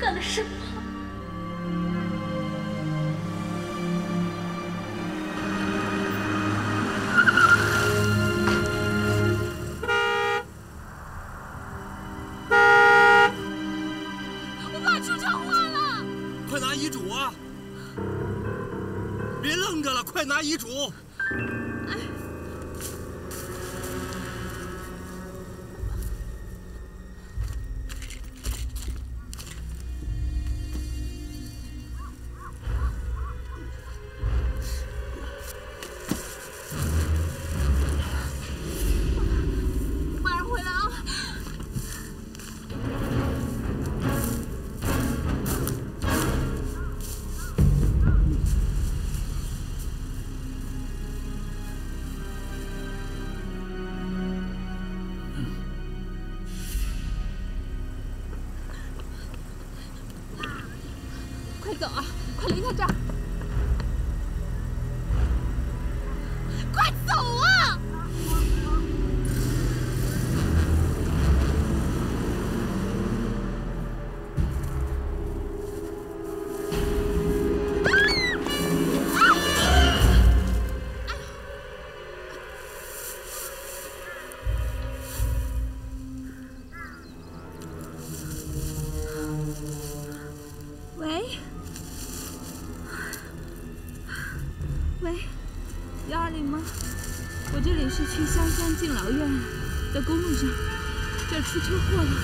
干了什么？我爸出车祸了！ 快拿遗嘱啊！别愣着了，快拿遗嘱！ 快走啊！快离开这儿！快走啊！喂。 喂，120吗？我这里是去香山敬老院的公路上，这儿出车祸了。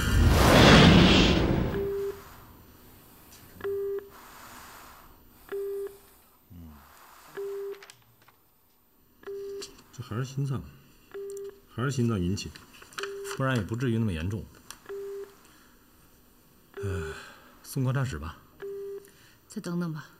这还是心脏引起，不然也不至于那么严重。送观察室吧。 再等等吧。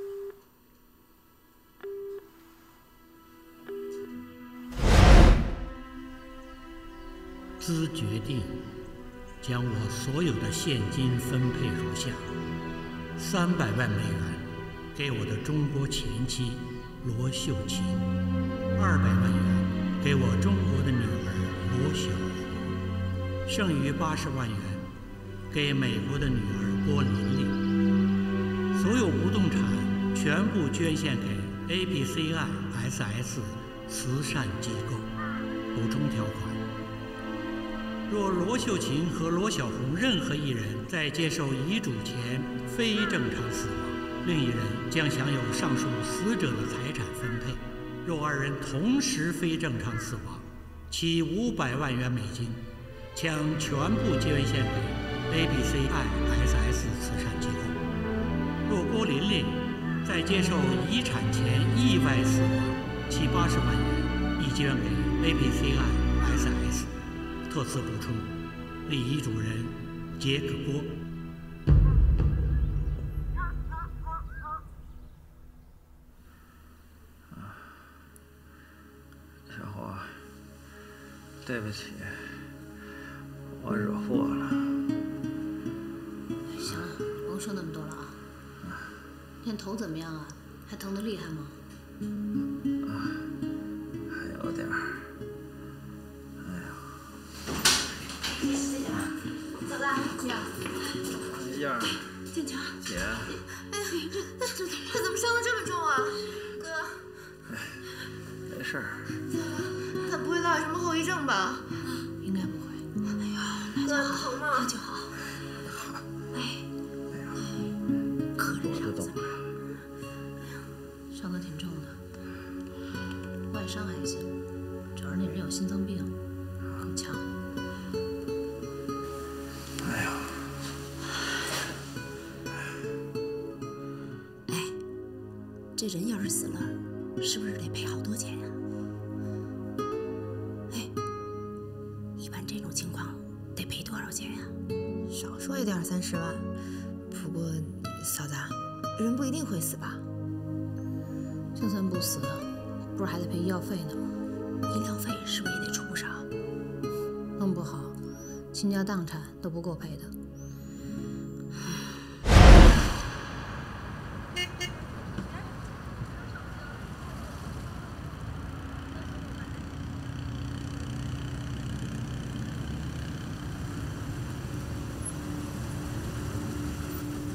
兹决定将我所有的现金分配如下：300万美元给我的中国前妻罗秀琴，200万元给我中国的女儿罗小红，剩余80万元给美国的女儿郭琳琳。所有不动产全部捐献给 ABCI SS 慈善机构。补充条款。 若罗秀琴和罗小红任何一人在接受遗嘱前非正常死亡，另一人将享有上述死者的财产分配；若2人同时非正常死亡，其500万元美金将全部捐献给 ABCI SS 慈善机构。若郭琳琳在接受遗产前意外死亡，其80万元已捐给 ABCI SS。 特此补充，立遗嘱人杰克郭。 小伙，对不起，我惹祸了。 行了，甭说那么多了啊。现在头怎么样啊？还疼得厉害吗？ 还有点儿。 嫂子，姐， 燕儿， 建强， 姐， 哎呀，这怎么伤得这么重啊，哥？ 没事儿。 他不会落什么后遗症吧？应该不会。哎呀，哥，疼吗？那就好。好。哎，可着伤子吧。伤得挺重的，外伤还行，主要是那人有心脏病，够呛。 这人要是死了，是不是得赔好多钱呀？哎，一般这种情况得赔多少钱呀？ 少说也得20-30万。不过，嫂子，人不一定会死吧？ 就算不死，不是还得赔医药费呢？ 医疗费是不是也得出不少？ 弄不好，倾家荡产都不够赔的。 哎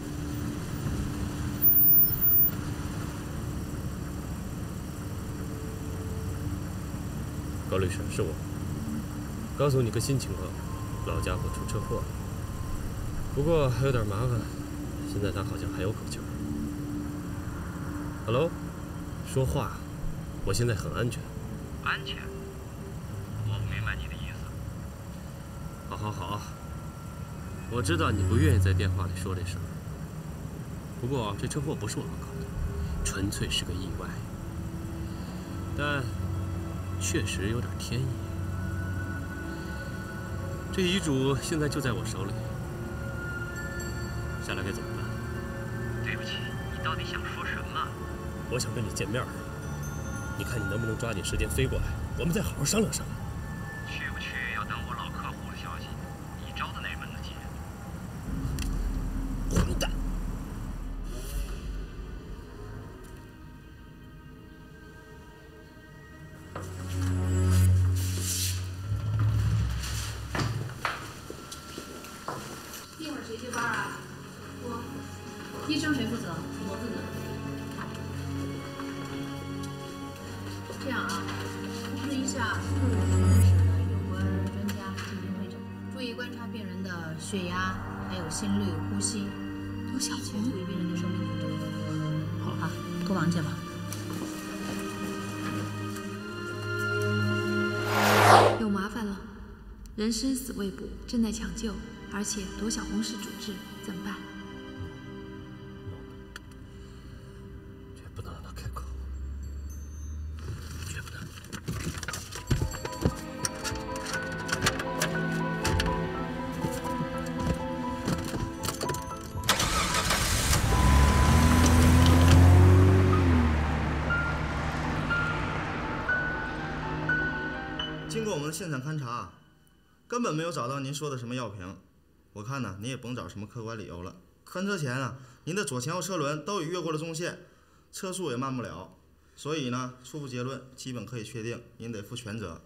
高律师，是我。告诉你个新情况，老家伙出车祸了，不过还有点麻烦，现在他好像还有口气儿。Hello， 说话，我现在很安全。 安全？我不明白你的意思。 好，我知道你不愿意在电话里说这事儿，不过这车祸不是我们搞的，纯粹是个意外，但确实有点天意。这遗嘱现在就在我手里，下来该怎么办？ 对不起，你到底想说什么？ 我想跟你见面，你看你能不能抓紧时间飞过来，我们再好好商量商量。 去不去要等我老客户的消息，你招的哪门子急？ 混蛋！ 一会儿谁接班啊？我。医生谁负责？我负责。这样啊，通知一下各位认识的有关专家进行会诊，注意观察病人的血压，还有心率、呼吸，一起注意病人的生命体征。好，托王去吧。 有麻烦了，人生死未卜，正在抢救，而且夺小红是主治，怎么办？ 绝不能让他开口，绝不能。 经过我们的现场勘查，根本没有找到您说的什么药瓶。我看呢，您也甭找什么客观理由了。翻车前啊，您的左前后车轮都已越过了中线，车速也慢不了，所以呢，初步结论基本可以确定，您得负全责。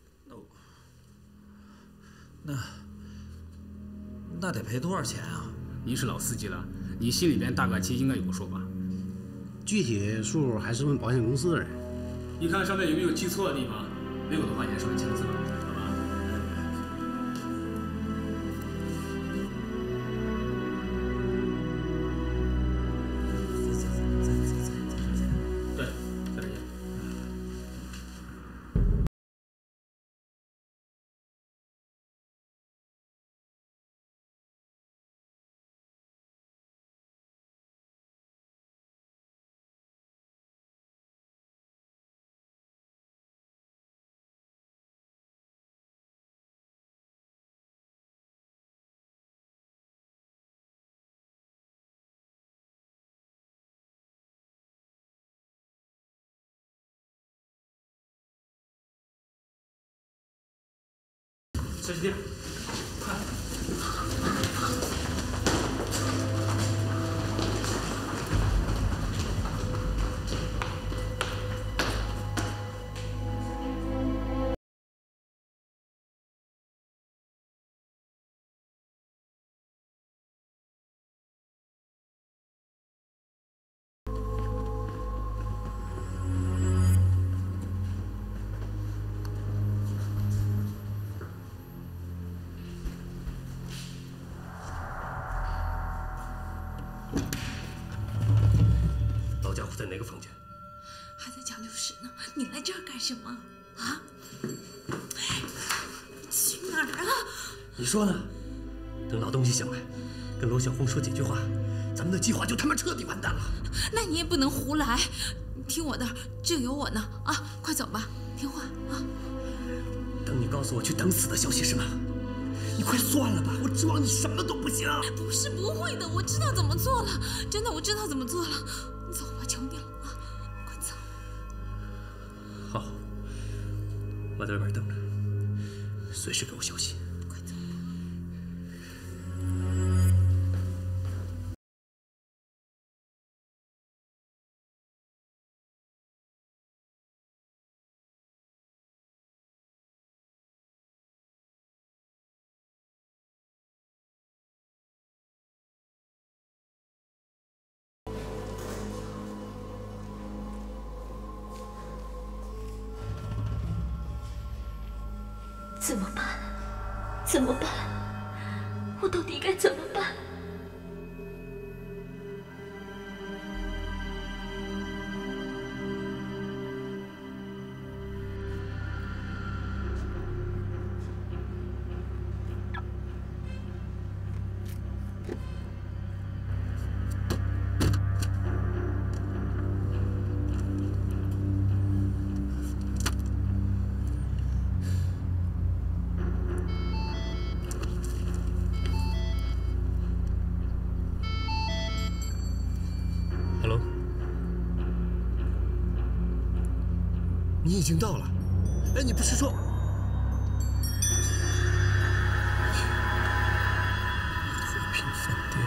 那得赔多少钱啊？ 您是老司机了，你心里边大概其应该有个数吧？ 具体数还是问保险公司的人。 你看上面有没有记错的地方？没有的话，也是我签字了，好吧？对，在这儿。小姐，快！ 老家伙在哪个房间？ 还在抢救室呢，你来这儿干什么？啊？去哪儿啊？ 你说呢？等老东西醒来，跟罗小红说几句话，咱们的计划就他妈彻底完蛋了。 那你也不能胡来，听我的，这有我呢啊！快走吧，听话啊！ 等你告诉我去等死的消息是吗？你快算了吧，我指望你什么都不行。 不是不会的，我知道怎么做了，真的我知道怎么做了。你走吧，求你了啊！快走。 好，我在外边等着，随时给我消息。 快走。 怎么办？怎么办？我到底该怎么办？ Hello， 你已经到了。哎，你不是说？和平饭店。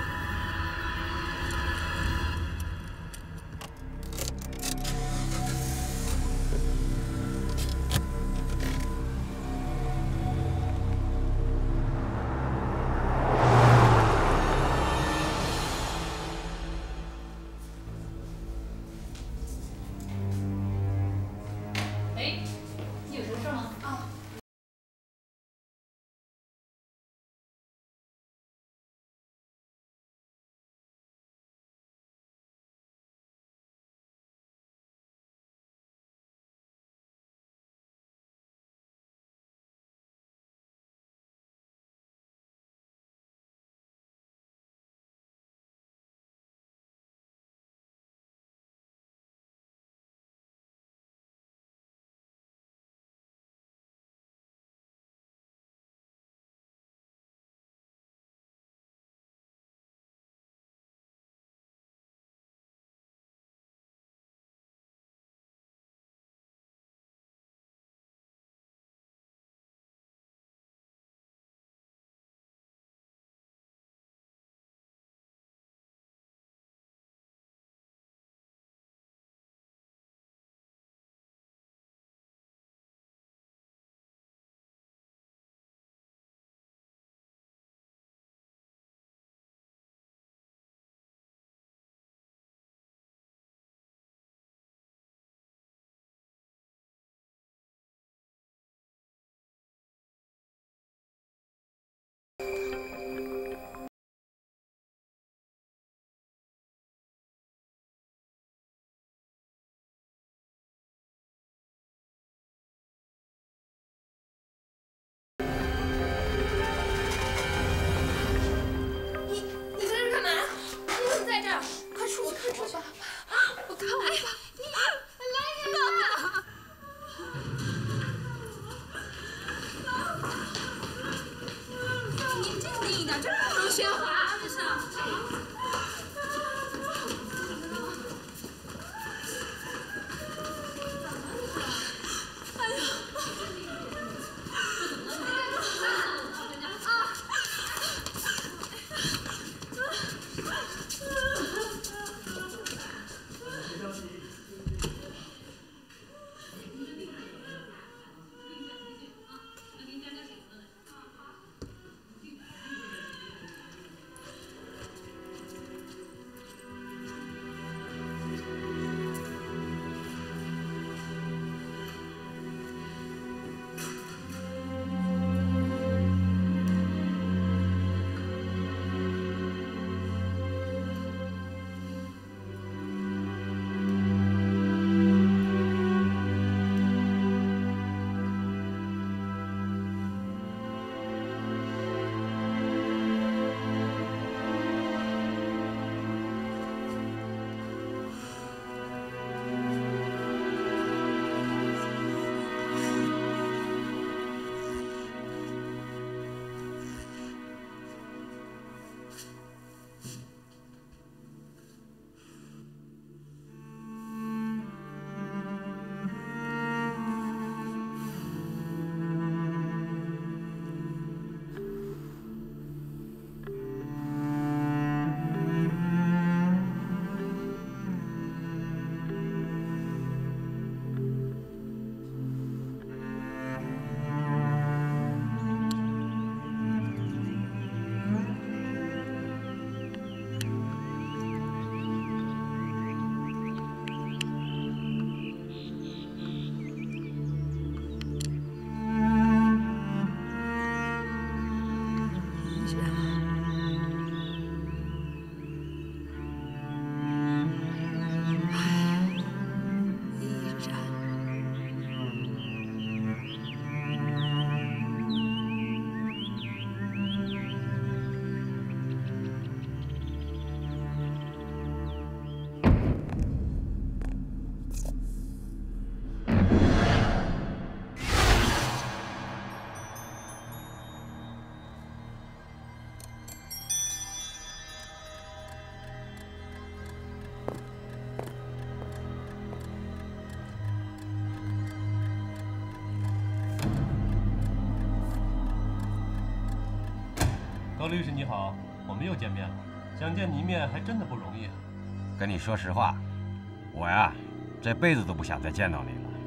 高律师你好，我们又见面了，想见你一面还真的不容易啊。 跟你说实话，我呀，这辈子都不想再见到你了。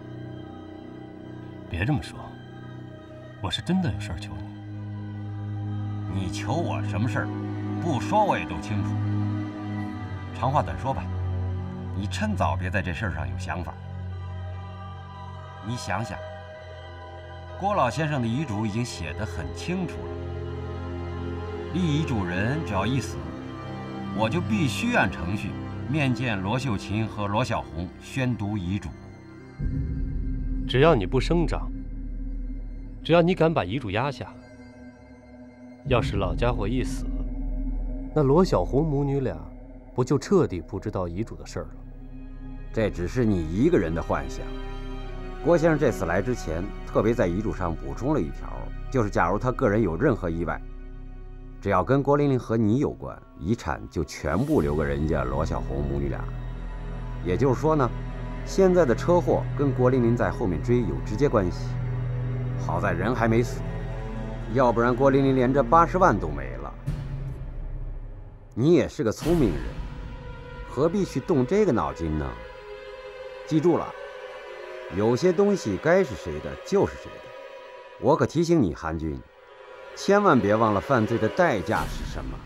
别这么说，我是真的有事儿求你。 你求我什么事儿？不说我也都清楚。长话短说吧，你趁早别在这事儿上有想法。你想想，郭老先生的遗嘱已经写得很清楚了，立遗嘱人只要一死，我就必须按程序面见罗秀琴和罗小红宣读遗嘱。 只要你不声张，只要你敢把遗嘱压下，要是老家伙一死，那罗小红母女俩不就彻底不知道遗嘱的事儿了？ 这只是你一个人的幻想。郭先生这次来之前，特别在遗嘱上补充了一条，就是假如他个人有任何意外，只要跟郭玲玲和你有关，遗产就全部留给人家罗小红母女俩。也就是说呢，现在的车祸跟郭玲玲在后面追有直接关系。好在人还没死，要不然郭玲玲连这80万都没了。你也是个聪明人，何必去动这个脑筋呢？记住了，有些东西该是谁的就是谁的。我可提醒你，韩军，千万别忘了犯罪的代价是什么。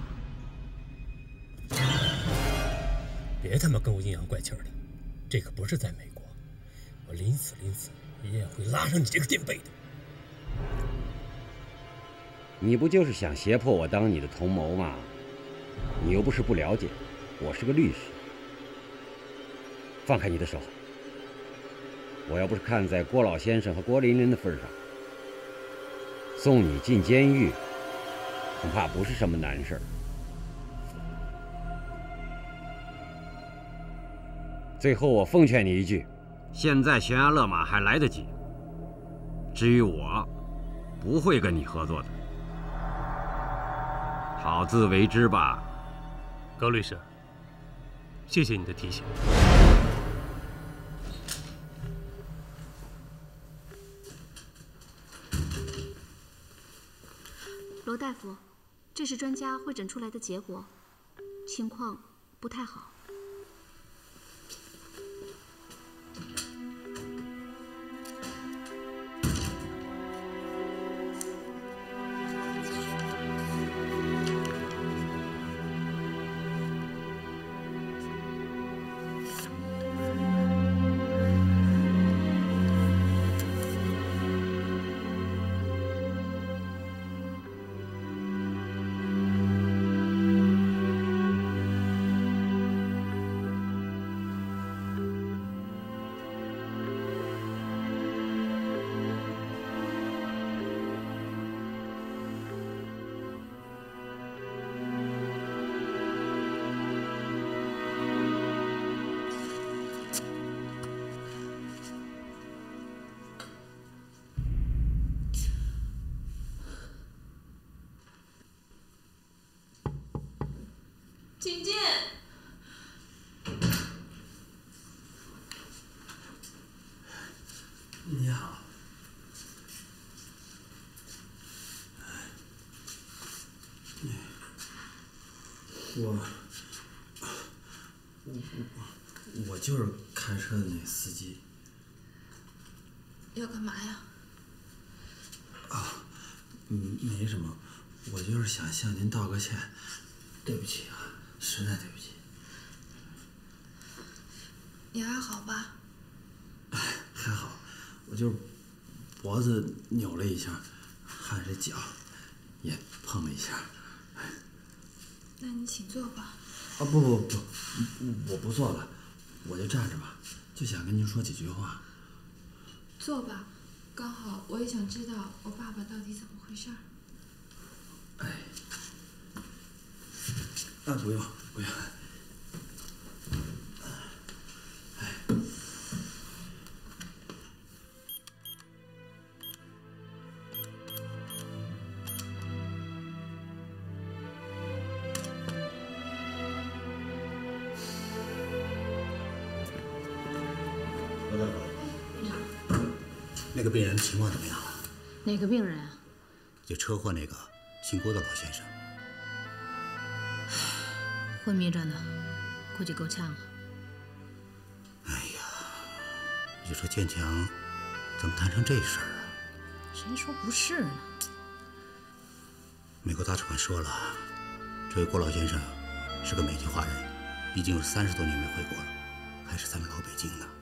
别他妈跟我阴阳怪气的，这可不是在美国，我临死也会拉上你这个垫背的。 你不就是想胁迫我当你的同谋吗？你又不是不了解，我是个律师。放开你的手！我要不是看在郭老先生和郭玲玲的份上，送你进监狱，恐怕不是什么难事儿。最后，我奉劝你一句：现在悬崖勒马还来得及。至于我，不会跟你合作的。好自为之吧。 高律师，谢谢你的提醒。 罗大夫，这是专家会诊出来的结果，情况不太好。 请进。 你好。我就是开车的那司机。 要干嘛呀？ 没什么，我就是想向您道个歉，对不起啊，实在对不起。 你还好吧？ 还好，我就是脖子扭了一下，还有这脚也碰了一下。 那你请坐吧。 不，我不坐了，我就站着吧，就想跟您说几句话。 坐吧，刚好我也想知道我爸爸到底怎么回事儿。 不用。 罗大夫， 你好。 那个病人情况怎么样？ 哪个病人啊？ 就车祸那个， 姓郭的老先生。 昏迷着呢，估计够呛了。 哎呀，你说建强怎么谈成这事儿啊？ 谁说不是呢？ 美国大使馆说了，这位郭老先生是个美籍华人，已经有30多年没回国了，还是咱们老北京的。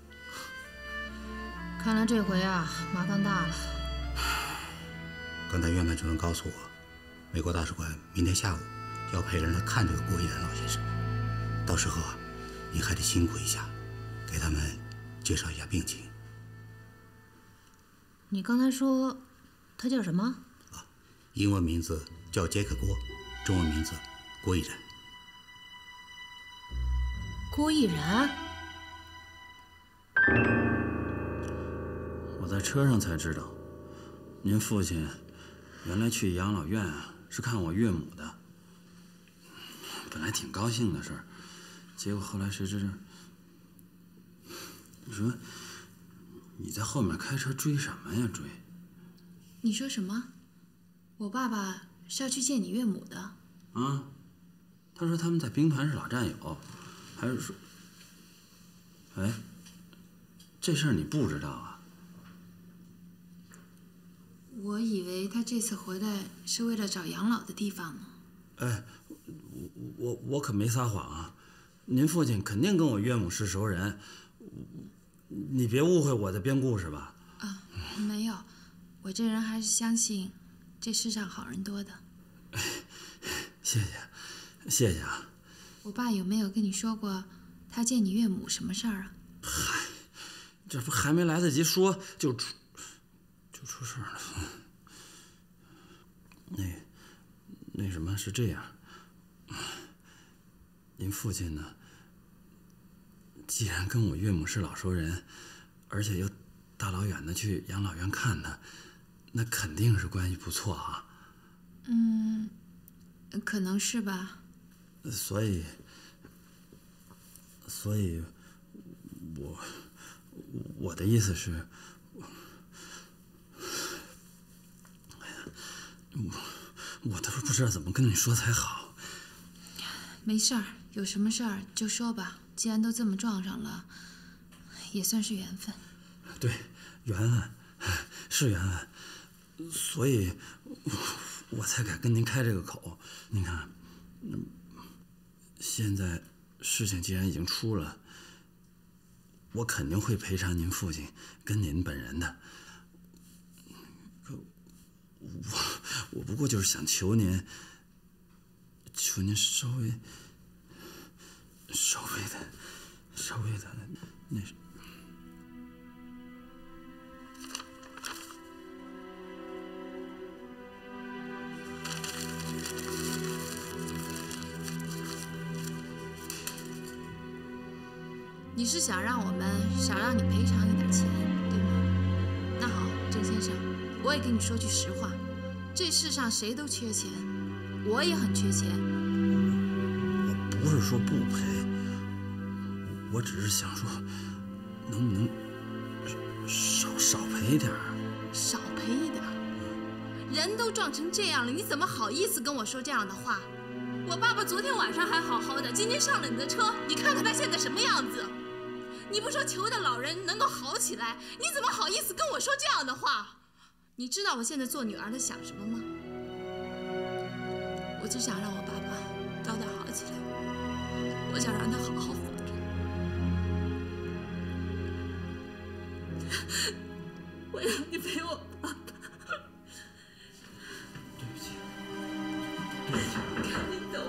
看来这回啊，麻烦大了。 刚才院办主任告诉我，美国大使馆明天下午要派人来看这个郭毅然老先生，到时候啊，你还得辛苦一下，给他们介绍一下病情。 你刚才说他叫什么？ 英文名字叫杰克郭，中文名字郭毅然。 郭毅然？ 我在车上才知道，您父亲原来去养老院啊，是看我岳母的。本来挺高兴的事儿，结果后来谁知道？你说你在后面开车追什么呀？追？ 你说什么？我爸爸是要去见你岳母的。 啊，他说他们在兵团是老战友，还是说……哎，这事儿你不知道啊？ 我以为他这次回来是为了找养老的地方呢。 哎，我可没撒谎啊！您父亲肯定跟我岳母是熟人，你别误会我在编故事吧？ 啊，没有，我这人还是相信这世上好人多的。 谢谢，谢谢啊！ 我爸有没有跟你说过他见你岳母什么事儿啊？ 嗨，这不还没来得及说就出事了。那什么是这样，您父亲呢，既然跟我岳母是老熟人，而且又大老远的去养老院看他，那肯定是关系不错啊。 嗯，可能是吧。 所以我的意思是，我都不知道怎么跟你说才好。 没事儿，有什么事儿就说吧。既然都这么撞上了，也算是缘分。 对，缘分是缘分，所以我才敢跟您开这个口。您看，现在事情既然已经出了，我肯定会赔偿您父亲跟您本人的。我不过就是想求您稍微的那。 你是想让我们少让你赔偿一点钱，对吗？那好，郑先生，我也跟你说句实话，这世上谁都缺钱，我也很缺钱。 我不是说不赔，我只是想说，能不能少赔一点？ 少赔一点？人都撞成这样了，你怎么好意思跟我说这样的话？我爸爸昨天晚上还好好的，今天上了你的车，你看看他现在什么样子？你不说求的老人能够好起来，你怎么好意思跟我说这样的话？你知道我现在做女儿的想什么吗？我只想让我爸爸早点好起来，我想让他好好活着。我要你陪我爸爸。 对不起， 赶紧走。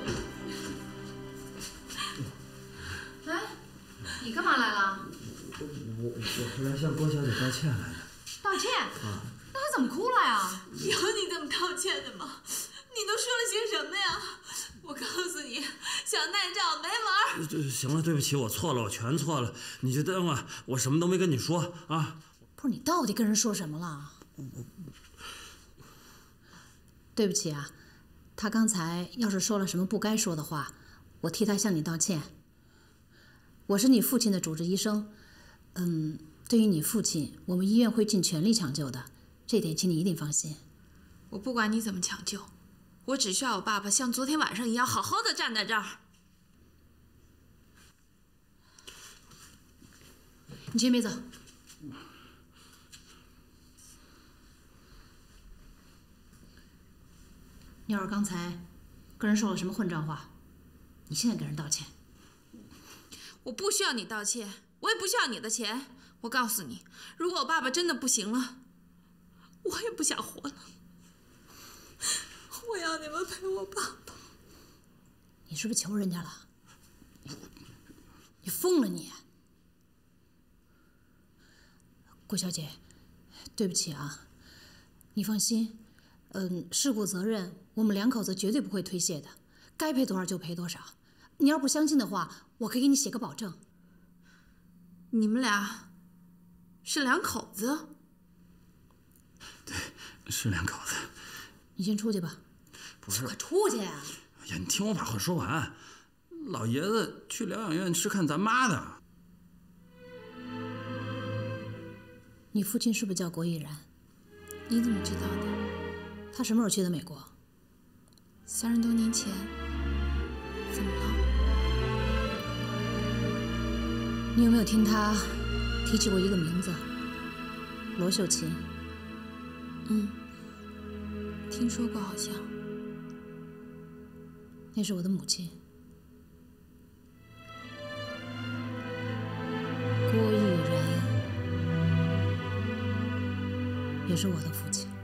哎，你干嘛来了？ 我是来向郭小姐道歉来的。 道歉？ 啊。 那她怎么哭了呀？有你这么道歉的吗？你都说了些什么呀？我告诉你，想赖账没门儿。 行了，对不起，我错了，我全错了。你就当我什么都没跟你说啊。 不是你到底跟人说什么了？对不起啊，他刚才要是说了什么不该说的话，我替他向你道歉。我是你父亲的主治医生，对于你父亲，我们医院会尽全力抢救的，这点请你一定放心。 我不管你怎么抢救， 我只需要我爸爸像昨天晚上一样好好的站在这儿。 你先别走。你要是刚才跟人说了什么混账话，你现在给人道歉。 我不需要你道歉，我也不需要你的钱。我告诉你，如果我爸爸真的不行了，我也不想活了。我要你们陪我爸爸。 你是不是求人家了？你疯了你！郭小姐，对不起啊，你放心，事故责任我们两口子绝对不会推卸的，该赔多少就赔多少。你要不相信的话，我可以给你写个保证。 你们俩是两口子？ 对，是两口子。 你先出去吧。 不是， 快出去啊！ 哎呀，你听我把话说完。老爷子去疗养院是看咱妈的。 你父亲是不是叫郭毅然？ 你怎么知道的？ 他什么时候去的美国 ？30多年前。怎么了？ 你有没有听他提起过一个名字？罗秀琴。 听说过好像。 那是我的母亲。郭毅然也是我的父亲。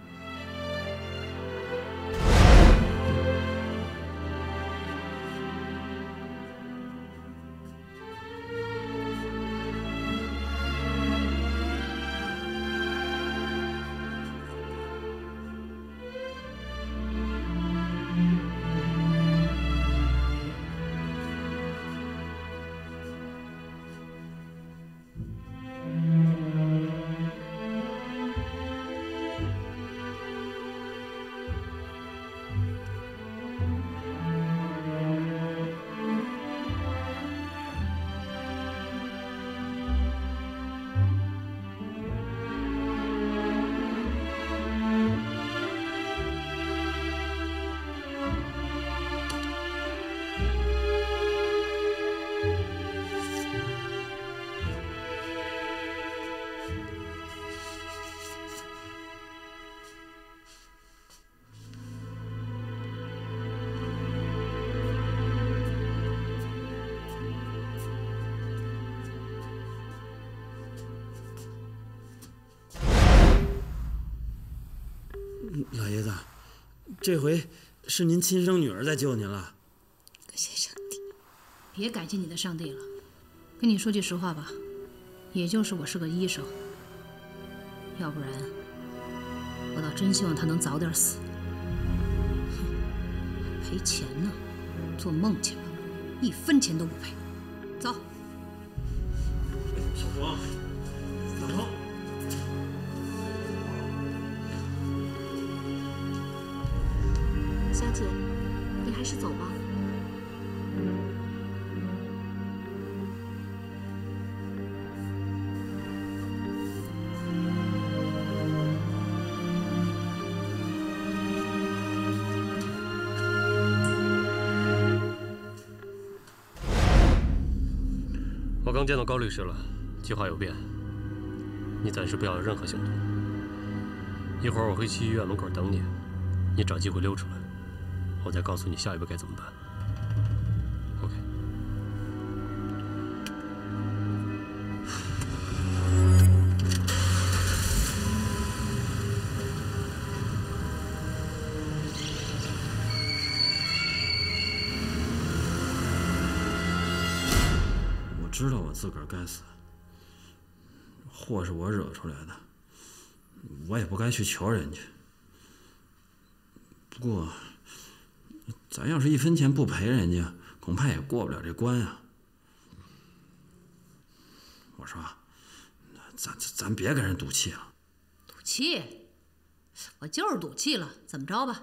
老爷子，这回是您亲生女儿在救您了。 感谢上帝！别感谢你的上帝了。跟你说句实话吧，也就是我是个医生，要不然我倒真希望他能早点死。赔钱呢？做梦去吧，1分钱都不赔。走。 小黄，小黄。 小姐，你还是走吧。 我刚见到高律师了，计划有变，你暂时不要有任何行动。一会儿我会去医院门口等你，你找机会溜出来。我再告诉你下一步该怎么办。OK。 我知道我自个儿该死，祸是我惹出来的，我也不该去求人家。不过。咱要是1分钱不赔人家，恐怕也过不了这关啊。我说，咱别跟人赌气了。 赌气？我就是赌气了，怎么着吧？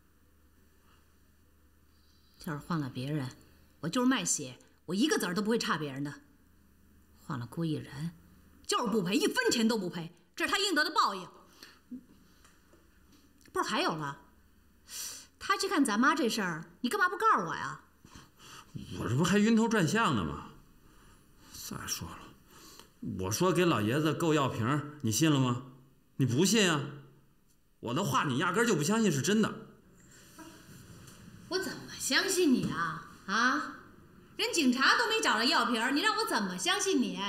要是换了别人，我就是卖血，我1个子儿都不会差别人的。换了郭毅然，就是不赔，1分钱都不赔，这是他应得的报应。不是还有了？ 他去看咱妈这事儿，你干嘛不告诉我呀？ 我这不还晕头转向呢吗？再说了，我说给老爷子购药瓶，你信了吗？你不信啊？我的话你压根就不相信是真的。 我怎么相信你啊？啊？人警察都没找着药瓶，你让我怎么相信你？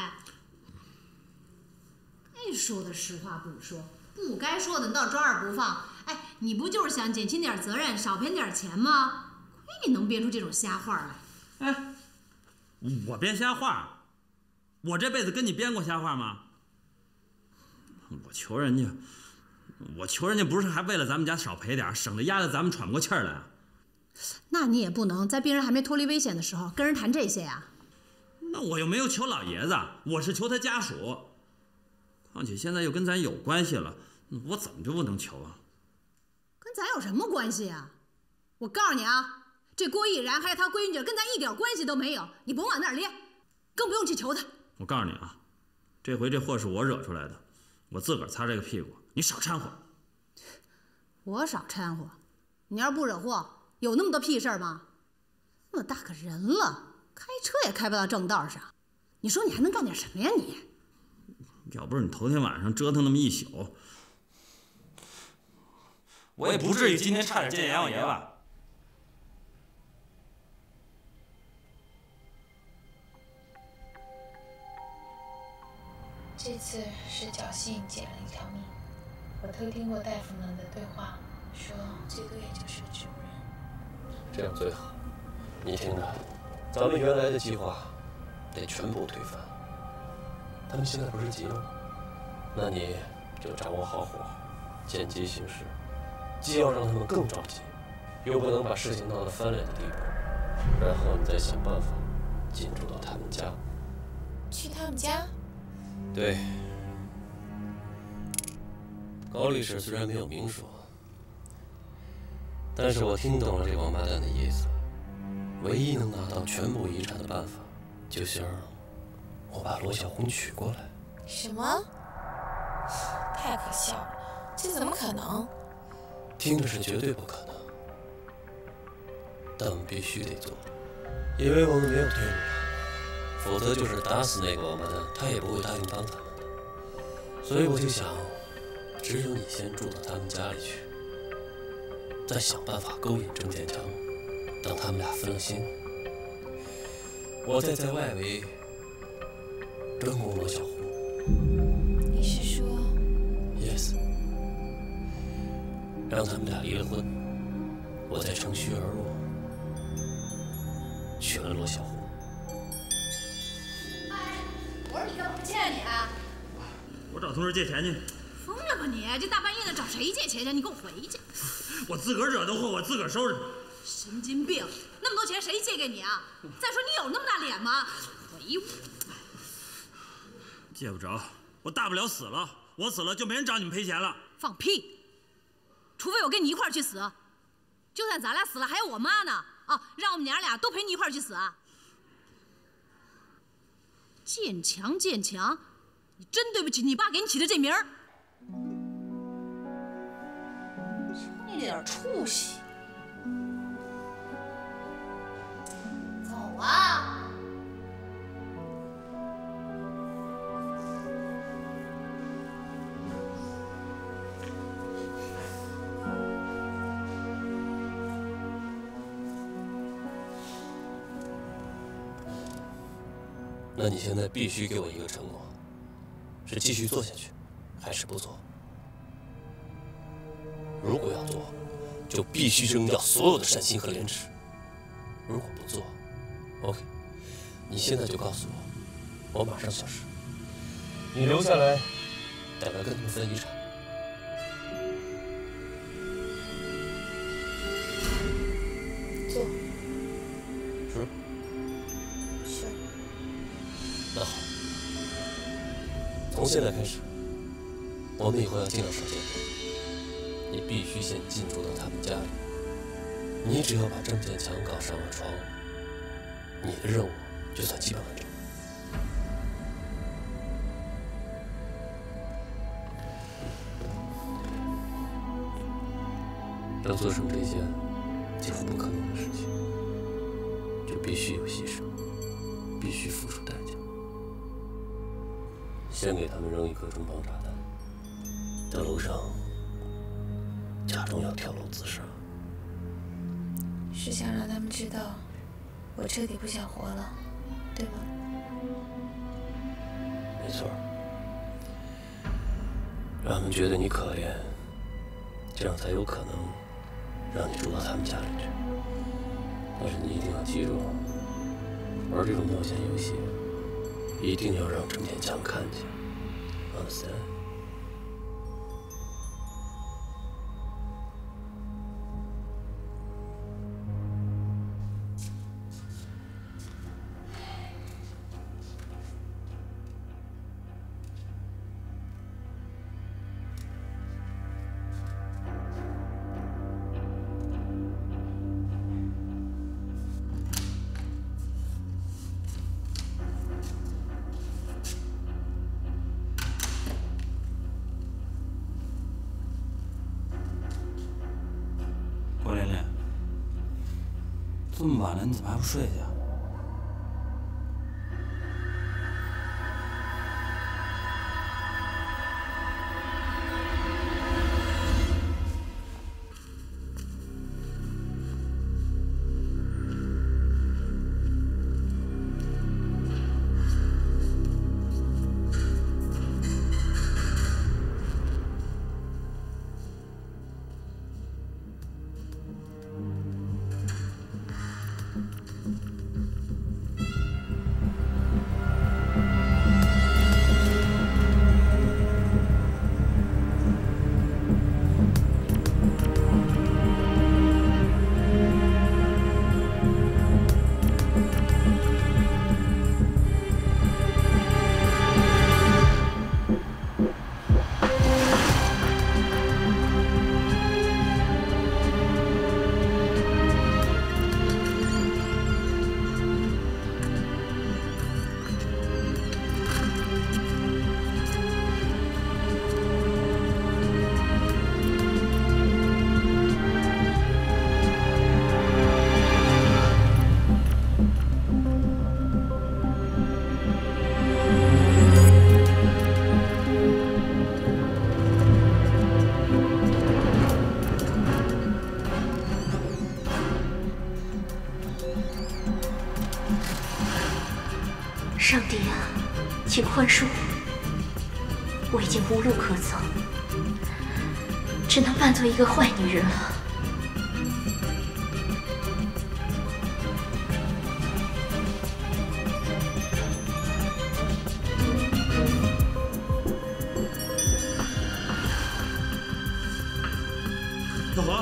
该说的实话不说，不该说的倒抓而不放。哎，你不就是想减轻点责任，少赔点钱吗？亏你能编出这种瞎话来。 哎，我编瞎话？我这辈子跟你编过瞎话吗？我求人家不是还为了咱们家少赔点，省得压得咱们喘不过气儿来啊？ 那你也不能在病人还没脱离危险的时候跟人谈这些呀。 那我又没有求老爷子，我是求他家属。况且现在又跟咱有关系了，我怎么就不能求啊？ 跟咱有什么关系啊？我告诉你啊，这郭毅然还有他闺女跟咱一点关系都没有，你甭往那儿咧，更不用去求他。 我告诉你啊，这回这祸是我惹出来的，我自个儿擦这个屁股，你少掺和。 我少掺和？你要是不惹祸，有那么多屁事儿吗？那么大个人了，开车也开不到正道上，你说你还能干点什么呀你？ 要不是你头天晚上折腾那么一宿，我也不至于今天差点见阎王爷吧。 这次是侥幸捡了一条命。我偷听过大夫们的对话，说最多也就是个植物人。 这样最好。你听着，咱们原来的计划得全部推翻。他们现在不是急了吗？那你就掌握好火候，见机行事，既要让他们更着急，又不能把事情闹得翻脸的地步。然后你再想办法进驻到他们家。 去他们家？ 对。高律师虽然没有明说，但是我听懂了这王八蛋的意思。唯一能拿到全部遗产的办法，就是我把罗小红娶过来。 什么？太可笑了，这怎么可能？ 听着是绝对不可能，但我们必须得做，因为我们没有退路了，否则就是打死那个王八蛋，他也不会答应帮咱们的。所以我就想，只有你先住到他们家里去，再想办法勾引郑建强，等他们俩分了心，我再在外围专攻罗小红。 你是说 ？Yes。让他们俩离了婚，我再乘虚而入，娶了罗小红。 哎，我说你干嘛欠你啊？ 我找同事借钱去。 疯了吧你！这大半夜的找谁借钱去？你给我回去！ 我自个儿惹的祸，我自个儿收拾。 神经病！那么多钱谁借给你啊？再说你有那么大脸吗？回我！ 借不着，我大不了死了。我死了就没人找你们赔钱了。 放屁！除非我跟你一块儿去死，就算咱俩死了，还有我妈呢。啊，让我们娘俩都陪你一块儿去死啊！建强，建强，你真对不起你爸给你起的这名儿。就你这点出息！走啊！ 那你现在必须给我一个承诺，是继续做下去，还是不做？如果要做，就必须扔掉所有的善心和廉耻；如果不做 ，OK， 你现在就告诉我，我马上消失。你留下来，等着跟他们分遗产。 做。 是。 是。 那好，从现在开始，我们以后要尽量少见面。你必须先进驻到他们家里。你只要把郑建强搞上了床，你的任务就算基本完成。郑思成这些， 几乎不可能的事情，就必须有牺牲，必须付出代价。先给他们扔一颗重磅炸弹，在楼上假装要跳楼自杀， 是想让他们知道我彻底不想活了，对吗？ 没错，让他们觉得你可怜，这样才有可能让你住到他们家里去。但是你一定要记住，玩这种冒险游戏，一定要让郑天强看见 ，understand？ 郭琳琳，这么晚了，你怎么还不睡去啊？ 上帝啊，请宽恕我，已经无路可走，只能扮作一个坏女人了。 小黄，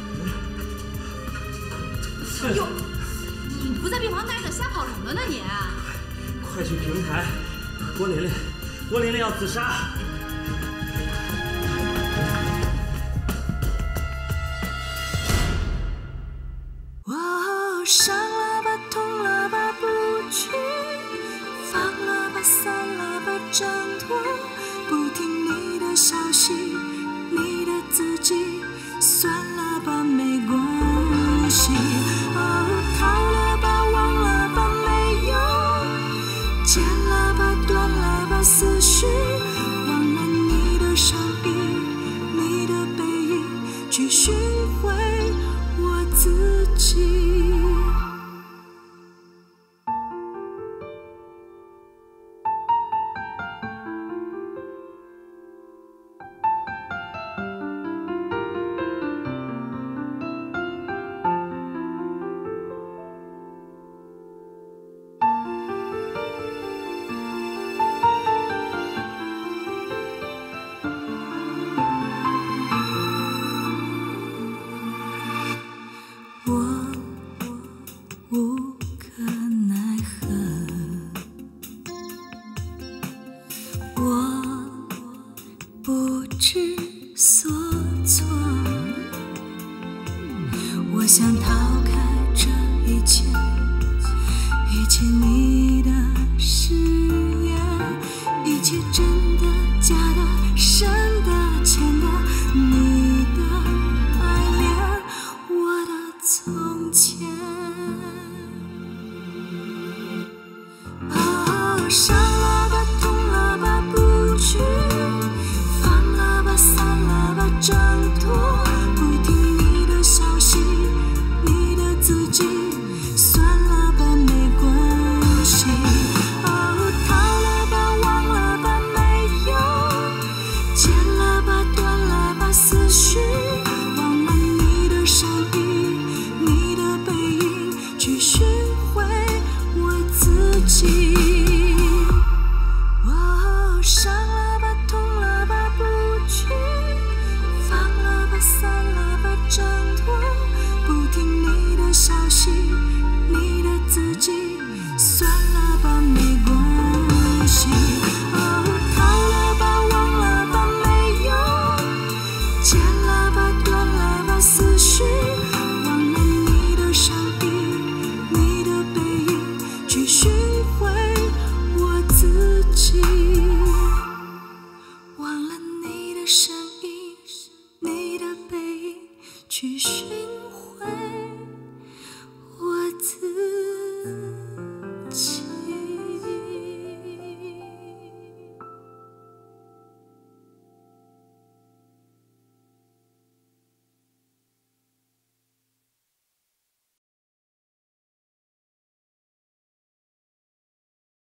哟，你不在病房待着，瞎跑什么呢你？ 快去平台！郭琳琳要自杀！ 我伤了吧，痛了吧，不去放了吧，散了吧，挣脱，不听你的消息，你的自己，算了吧，没关系。逃了吧，忘了吧，没用。剪了吧，断了吧，思绪，忘了你的声音，你的背影，去寻回我自己。我想逃开这一切，一切你的誓言，一切真的假的，深的浅的，你的爱恋，我的错。 会我自己。